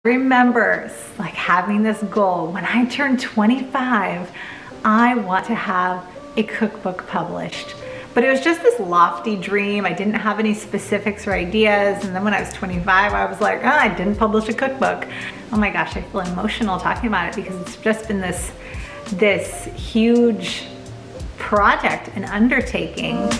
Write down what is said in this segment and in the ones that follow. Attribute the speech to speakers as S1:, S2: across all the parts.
S1: Remember like having this goal. When I turn 25, I want to have a cookbook published. But it was just this lofty dream. I didn't have any specifics or ideas. And then when I was 25, I was like, oh, I didn't publish a cookbook. Oh my gosh, I feel emotional talking about it because it's just been this huge project and undertaking.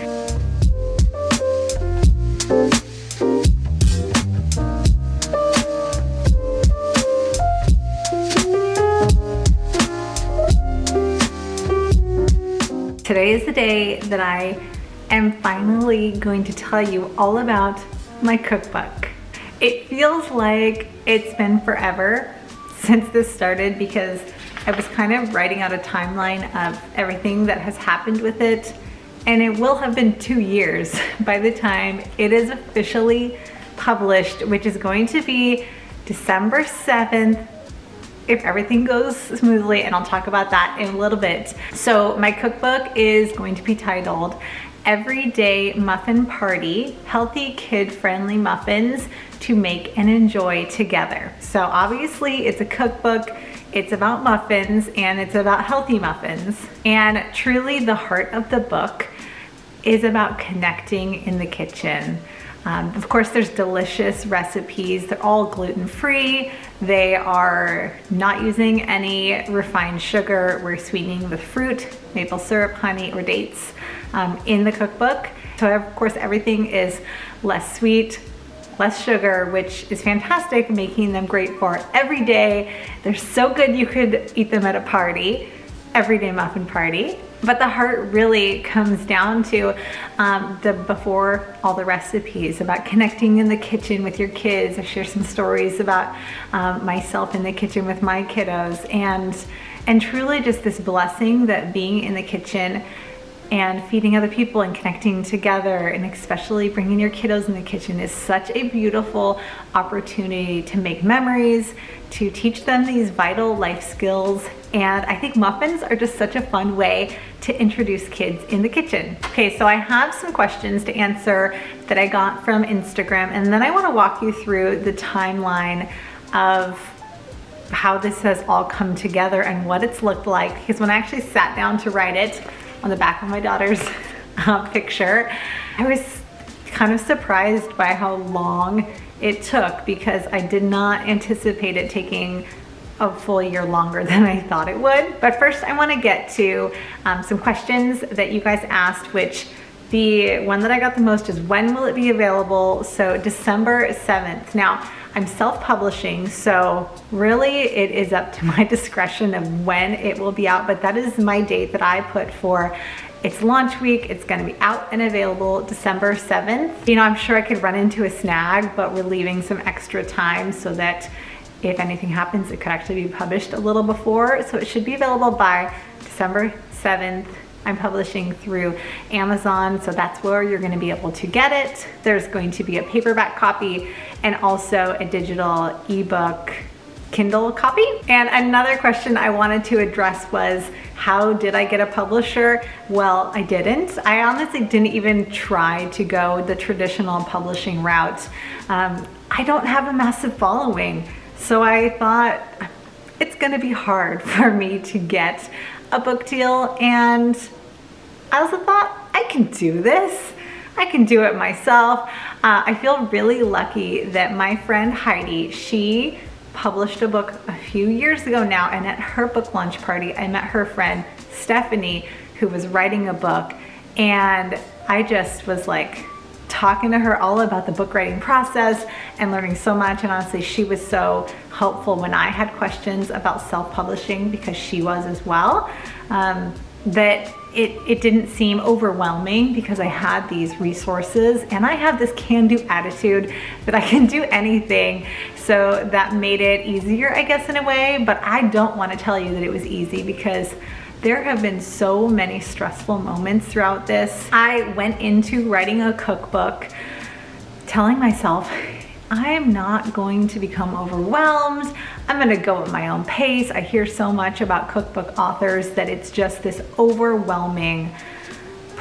S1: Today is the day that I am finally going to tell you all about my cookbook. It feels like it's been forever since this started because I was kind of writing out a timeline of everything that has happened with it, and it will have been 2 years by the time it is officially published, which is going to be December 7th. If everything goes smoothly, and I'll talk about that in a little bit. So my cookbook is going to be titled Everyday Muffin Party, Healthy Kid-Friendly Muffins to Make and Enjoy Together. So obviously it's a cookbook, it's about muffins, and it's about healthy muffins. And truly the heart of the book is about connecting in the kitchen. Of course, there's delicious recipes. They're all gluten-free. They are not using any refined sugar. We're sweetening with fruit, maple syrup, honey, or dates in the cookbook. So of course, everything is less sweet, less sugar, which is fantastic, making them great for every day. They're so good you could eat them at a party, everyday muffin party. But the heart really comes down to before all the recipes, about connecting in the kitchen with your kids. I share some stories about myself in the kitchen with my kiddos, and truly just this blessing that being in the kitchen and feeding other people and connecting together, and especially bringing your kiddos in the kitchen, is such a beautiful opportunity to make memories, to teach them these vital life skills. And I think muffins are just such a fun way to introduce kids in the kitchen. Okay, so I have some questions to answer that I got from Instagram, and then I want to walk you through the timeline of how this has all come together and what it's looked like. Because when I actually sat down to write it, on the back of my daughter's picture, I was kind of surprised by how long it took, because I did not anticipate it taking a full year longer than I thought it would. But first I want to get to some questions that you guys asked, which the one that I got the most is, when will it be available? So December 7th. Now, I'm self-publishing, so really it is up to my discretion of when it will be out, but that is my date that I put for its launch week. It's gonna be out and available December 7th. You know, I'm sure I could run into a snag, but we're leaving some extra time so that if anything happens, it could actually be published a little before. So it should be available by December 7th. I'm publishing through Amazon, so that's where you're going to be able to get it. There's going to be a paperback copy and also a digital ebook Kindle copy. And another question I wanted to address was, how did I get a publisher? Well, I didn't. I honestly didn't even try to go the traditional publishing route. I don't have a massive following, so I thought it's going to be hard for me to get a book deal, and I also thought, I can do this. I can do it myself. I feel really lucky that my friend Heidi, she published a book a few years ago now, and at her book launch party, I met her friend Stephanie, who was writing a book, and I just was like talking to her all about the book writing process and learning so much. And honestly, she was so helpful when I had questions about self-publishing, because she was as well, that it didn't seem overwhelming because I had these resources, and I have this can-do attitude that I can do anything. So that made it easier, I guess, in a way. But I don't want to tell you that it was easy, because there have been so many stressful moments throughout this. I went into writing a cookbook telling myself, I am not going to become overwhelmed. I'm gonna go at my own pace. I hear so much about cookbook authors that it's just this overwhelming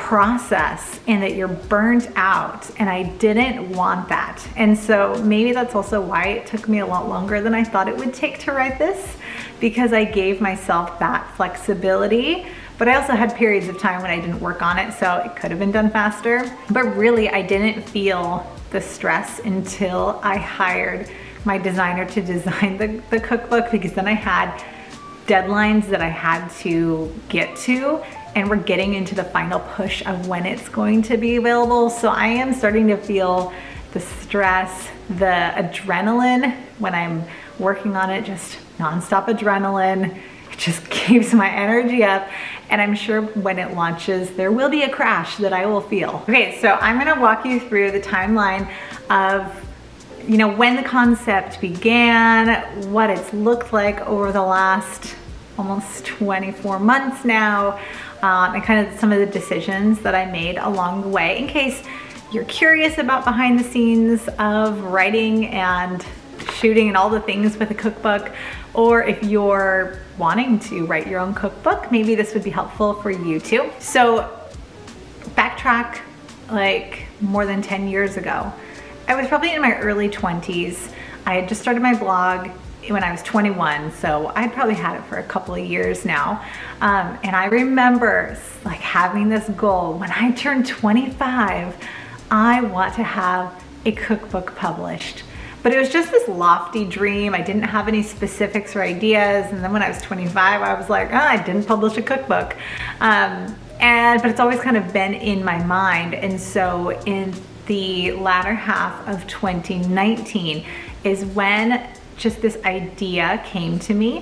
S1: process and that you're burnt out, and I didn't want that. And so maybe that's also why it took me a lot longer than I thought it would take to write this, because I gave myself that flexibility. But I also had periods of time when I didn't work on it, so it could have been done faster. But really, I didn't feel the stress until I hired my designer to design the cookbook, because then I had deadlines that I had to get to, and we're getting into the final push of when it's going to be available. So I am starting to feel the stress, the adrenaline when I'm working on it, just nonstop adrenaline. It just keeps my energy up. And I'm sure when it launches, there will be a crash that I will feel. Okay, so I'm gonna walk you through the timeline of, you know, when the concept began, what it's looked like over the last almost 24 months now, and kind of some of the decisions that I made along the way, in case you're curious about behind the scenes of writing and shooting and all the things with a cookbook, or if you're wanting to write your own cookbook, maybe this would be helpful for you too. So backtrack like more than 10 years ago. I was probably in my early 20s. I had just started my blog when I was 21, so I'd probably had it for a couple of years now. And I remember like having this goal, when I turn 25, I want to have a cookbook published. But it was just this lofty dream. I didn't have any specifics or ideas. And then when I was 25, I was like, oh, I didn't publish a cookbook. But it's always kind of been in my mind. And so in the latter half of 2019 is when just this idea came to me.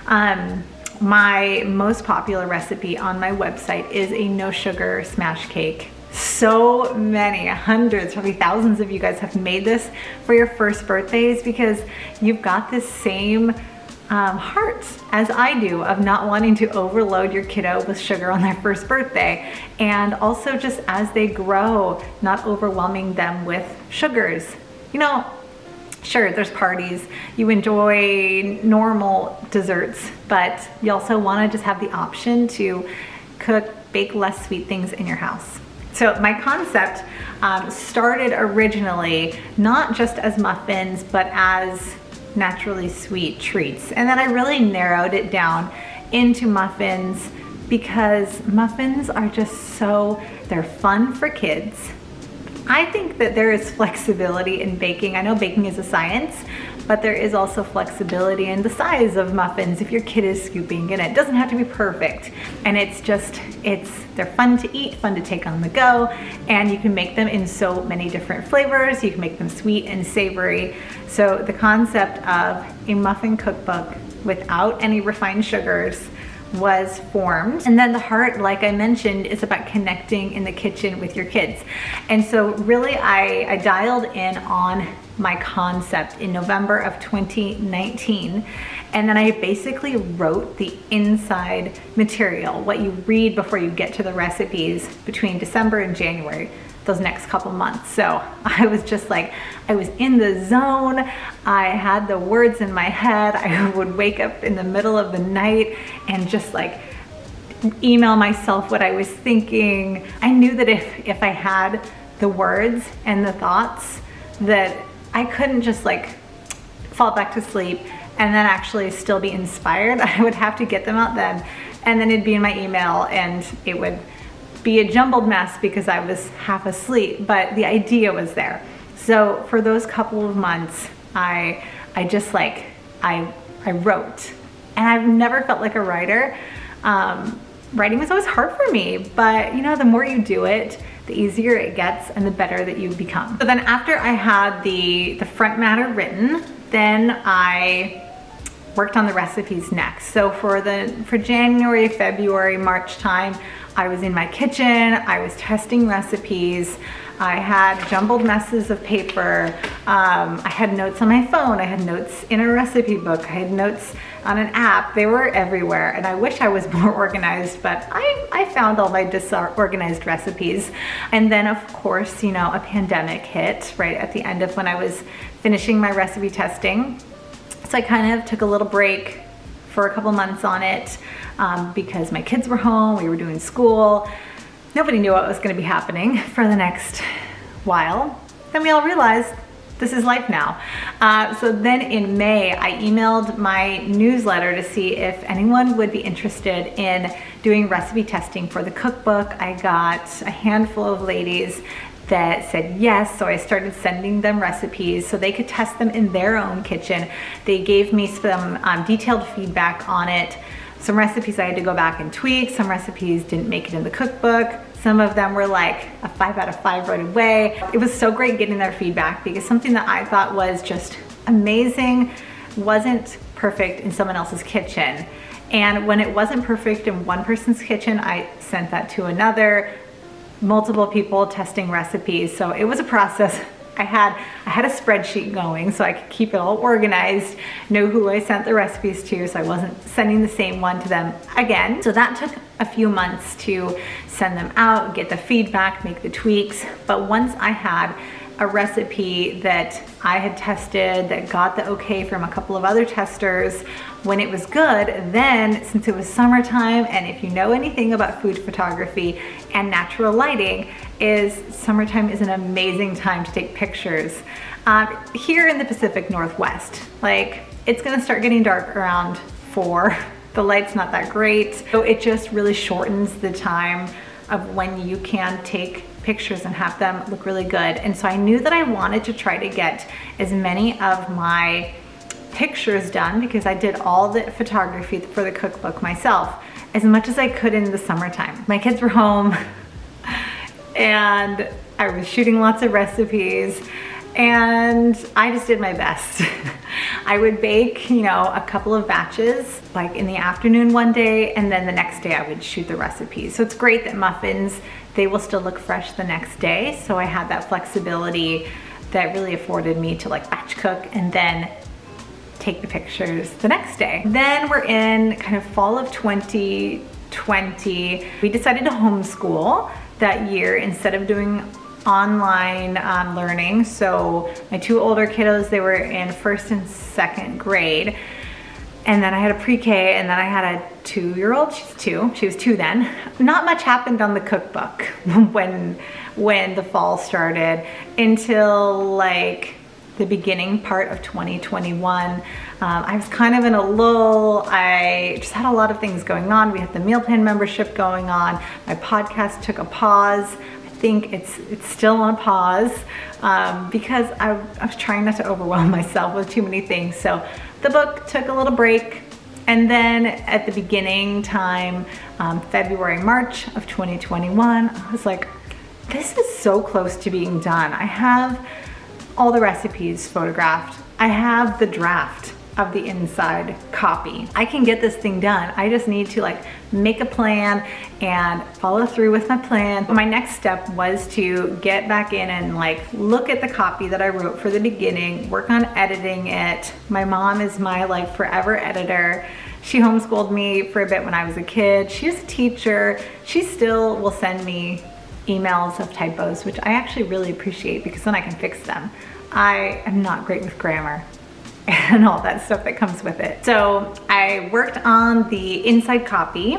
S1: My most popular recipe on my website is a no sugar smash cake. So many, hundreds, probably thousands of you guys have made this for your first birthdays, because you've got this same heart as I do of not wanting to overload your kiddo with sugar on their first birthday, and also just as they grow, not overwhelming them with sugars. You know, sure, there's parties, you enjoy normal desserts, but you also want to just have the option to cook, bake less sweet things in your house. So my concept started originally not just as muffins, but as naturally sweet treats. And then I really narrowed it down into muffins, because muffins are just so, they're fun for kids. I think that there is flexibility in baking. I know baking is a science, but there is also flexibility in the size of muffins if your kid is scooping in it. It doesn't have to be perfect. And it's just, they're fun to eat, fun to take on the go, and you can make them in so many different flavors. You can make them sweet and savory. So the concept of a muffin cookbook without any refined sugars was formed. And then the heart, like I mentioned, is about connecting in the kitchen with your kids. And so really I dialed in on my concept in November of 2019. And then I basically wrote the inside material, what you read before you get to the recipes, between December and January, those next couple months. So I was just like, I was in the zone. I had the words in my head. I would wake up in the middle of the night and just like email myself what I was thinking. I knew that if I had the words and the thoughts, that I couldn't just like fall back to sleep and then actually still be inspired. I would have to get them out then, and then it'd be in my email and it would be a jumbled mess because I was half asleep, but the idea was there. So for those couple of months, I just like, I wrote, and I've never felt like a writer. Writing was always hard for me, but you know, the more you do it, the easier it gets and the better that you become. So then after I had the front matter written, then I worked on the recipes next. So for January, February, March time, I was in my kitchen, I was testing recipes, I had jumbled messes of paper, I had notes on my phone, I had notes in a recipe book, I had notes on an app. They were everywhere, and I wish I was more organized, but I found all my disorganized recipes. And then of course, you know, a pandemic hit right at the end of when I was finishing my recipe testing. So I kind of took a little break for a couple months on it because my kids were home, we were doing school. Nobody knew what was gonna be happening for the next while. Then we all realized this is life now. So then in May, I emailed my newsletter to see if anyone would be interested in doing recipe testing for the cookbook. I got a handful of ladies that said yes, so I started sending them recipes so they could test them in their own kitchen. They gave me some detailed feedback on it. Some recipes I had to go back and tweak, some recipes didn't make it in the cookbook. Some of them were like a 5 out of 5 right away. It was so great getting their feedback because something that I thought was just amazing wasn't perfect in someone else's kitchen. And when it wasn't perfect in one person's kitchen, I sent that to another, multiple people testing recipes. So it was a process. I had a spreadsheet going so I could keep it all organized, know who I sent the recipes to so I wasn't sending the same one to them again. So that took a few months to send them out, get the feedback, make the tweaks. But once I had a recipe that I had tested that got the okay from a couple of other testers, when it was good, then since it was summertime, and if you know anything about food photography and natural lighting, summertime is an amazing time to take pictures. Here in the Pacific Northwest, like it's gonna start getting dark around 4. The light's not that great, so it just really shortens the time of when you can take pictures and have them look really good. And so I knew that I wanted to try to get as many of my pictures done because I did all the photography for the cookbook myself as much as I could in the summertime. My kids were home and I was shooting lots of recipes and I just did my best. I would bake, you know, a couple of batches, like in the afternoon one day, and then the next day I would shoot the recipes. So it's great that muffins, they will still look fresh the next day. So I had that flexibility that really afforded me to like batch cook and then take the pictures the next day. Then we're in kind of fall of 2020. We decided to homeschool that year instead of doing online learning. So my 2 older kiddos, they were in 1st and 2nd grade. And then I had a pre-K, and then I had a 2-year-old, she was 2 then. Not much happened on the cookbook when the fall started until like the beginning part of 2021. I was kind of in a lull. I just had a lot of things going on. We had the meal plan membership going on. My podcast took a pause. I think it's still on pause because I was trying not to overwhelm myself with too many things. So the book took a little break. And then at the beginning time, February, March of 2021, I was like, this is so close to being done. I have all the recipes photographed. I have the draft of the inside copy. I can get this thing done. I just need to like make a plan and follow through with my plan. My next step was to get back in and like look at the copy that I wrote for the beginning, work on editing it. My mom is my like forever editor. She homeschooled me for a bit when I was a kid. She's a teacher. She still will send me emails of typos, which I actually really appreciate because then I can fix them. I am not great with grammar and all that stuff that comes with it. So I worked on the inside copy,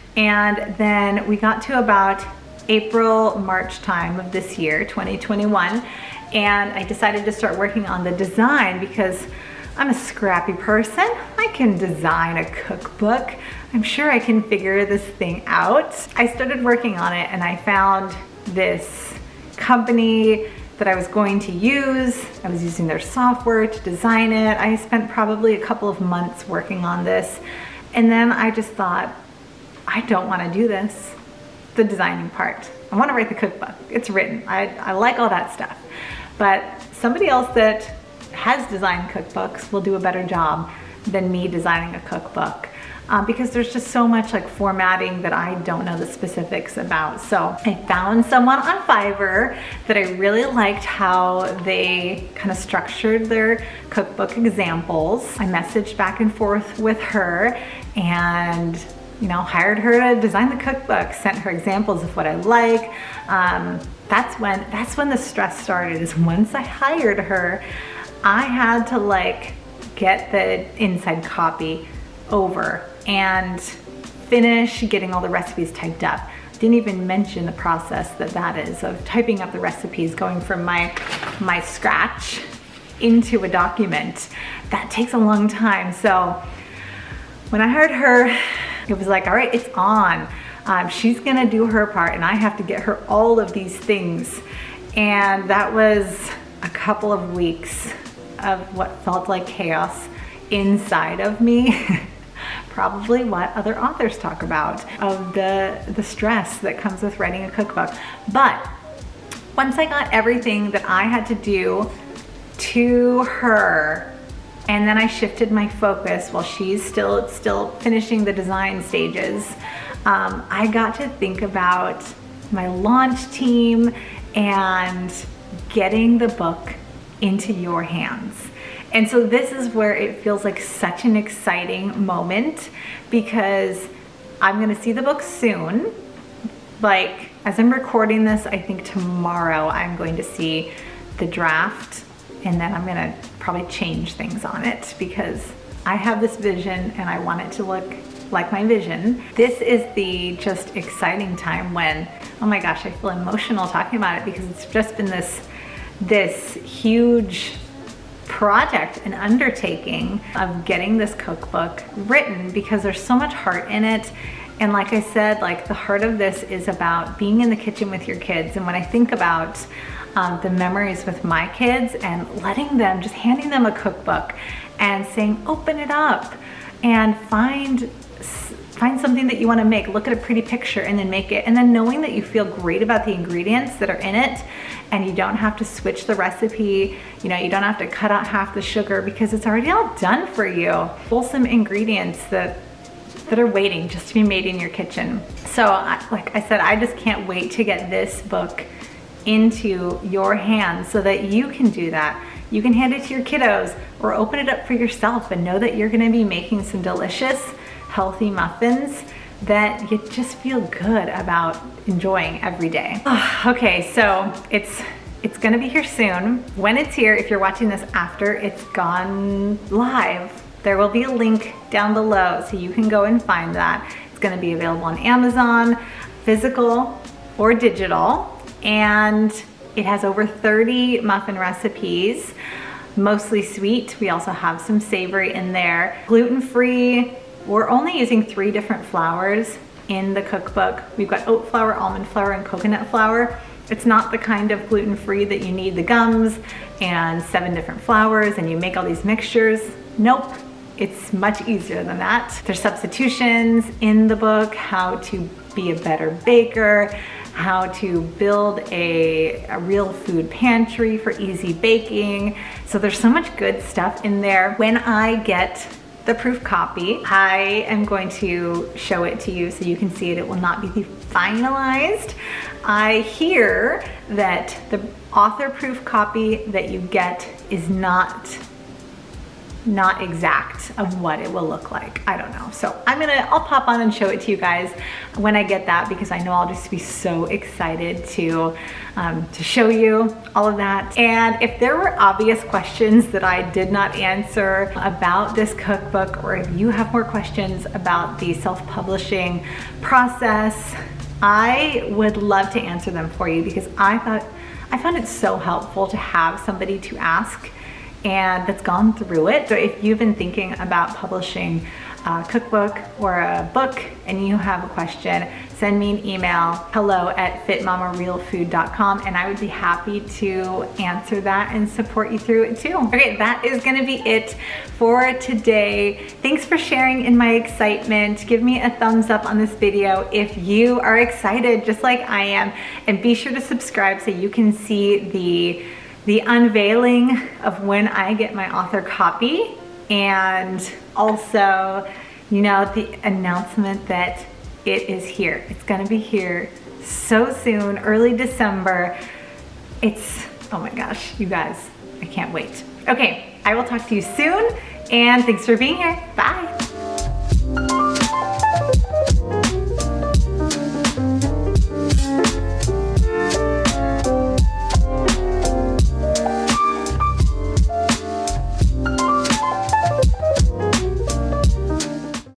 S1: and then we got to about April, March time of this year, 2021, and I decided to start working on the design because I'm a scrappy person. I can design a cookbook. I'm sure I can figure this thing out. I started working on it and I found this company that I was going to use. I was using their software to design it. I spent probably a couple of months working on this. And then I just thought, I don't want to do this, the designing part. I want to write the cookbook. It's written. I like all that stuff. But somebody else that has designed cookbooks will do a better job than me designing a cookbook. Because there's just so much like formatting that I don't know the specifics about. So I found someone on Fiverr that I really liked how they kind of structured their cookbook examples. I messaged back and forth with her and, you know, hired her to design the cookbook, sent her examples of what I like. That's when the stress started, is once I hired her, I had to like get the inside copy over and finish getting all the recipes typed up. didn't even mention the process that is of typing up the recipes, going from my scratch into a document. That takes a long time. So when I heard her, it was like, all right, it's on. She's gonna do her part and I have to get her all of these things. And that was a couple of weeks of what felt like chaos inside of me. Probably what other authors talk about, of the stress that comes with writing a cookbook. But once I got everything that I had to do to her, and then I shifted my focus while she's still finishing the design stages, I got to think about my launch team and getting the book into your hands. And so this is where it feels like such an exciting moment, because I'm gonna see the book soon. Like, as I'm recording this, I think tomorrow I'm going to see the draft, and then I'm gonna probably change things on it because I have this vision and I want it to look like my vision. This is the just exciting time when, oh my gosh, I feel emotional talking about it, because it's just been this huge project and undertaking of getting this cookbook written, because there's so much heart in it. And like I said, like, the heart of this is about being in the kitchen with your kids. And when I think about the memories with my kids and letting them, just handing them a cookbook and saying, open it up and find something that you want to make, look at a pretty picture and then make it, and then knowing that you feel great about the ingredients that are in it, and you don't have to switch the recipe, you know, you don't have to cut out half the sugar because it's already all done for you. Wholesome ingredients that are waiting just to be made in your kitchen. So like I said, I just can't wait to get this book into your hands so that you can do that. You can hand it to your kiddos or open it up for yourself and know that you're gonna be making some delicious, healthy muffins that you just feel good about enjoying every day. Okay, so it's gonna be here soon. When it's here, if you're watching this after it's gone live, there will be a link down below so you can go and find that. It's gonna be available on Amazon, physical or digital, and it has over 30 muffin recipes, mostly sweet. We also have some savory in there. Gluten-free. We're only using 3 different flours in the cookbook. We've got oat flour, almond flour, and coconut flour. It's not the kind of gluten-free that you need the gums and 7 different flours and you make all these mixtures. Nope, it's much easier than that. There's substitutions in the book, how to be a better baker, how to build a real food pantry for easy baking. So there's so much good stuff in there. When I get the proof copy, I am going to show it to you so you can see it. It will not be finalized. I hear that the author proof copy that you get is not exact of what it will look like. I don't know. So I'll pop on and show it to you guys when I get that, because I know I'll just be so excited to show you all of that. And if there were obvious questions that I did not answer about this cookbook, or if you have more questions about the self-publishing process, I would love to answer them for you, because I found it so helpful to have somebody to ask and that's gone through it. So if you've been thinking about publishing a cookbook or a book and you have a question, send me an email, hello@fitmamarealfood.com, and I would be happy to answer that and support you through it too. Okay, that is gonna be it for today. Thanks for sharing in my excitement. Give me a thumbs up on this video if you are excited just like I am, and be sure to subscribe so you can see the unveiling of when I get my author copy, and also, you know, the announcement that it is here. It's gonna be here so soon, early December. Oh my gosh, you guys, I can't wait. Okay, I will talk to you soon, and thanks for being here. Bye.